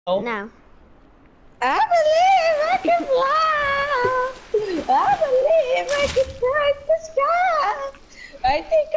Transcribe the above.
No. I believe I can fly. I believe I can touch the sky. I think